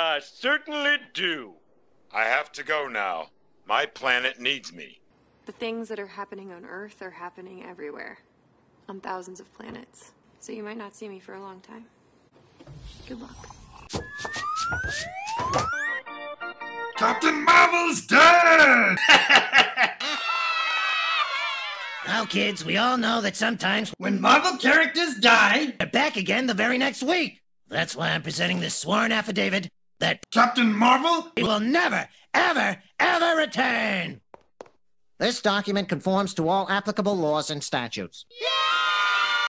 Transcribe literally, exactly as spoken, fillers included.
I certainly do. I have to go now. My planet needs me. The things that are happening on Earth are happening everywhere. On thousands of planets. So you might not see me for a long time. Good luck. Captain Marvel's dead! Now, kids, we all know that sometimes When Marvel characters die, they're back again the very next week. That's why I'm presenting this sworn affidavit that Captain Marvel it will never, ever, ever return. This document conforms to all applicable laws and statutes. Yeah!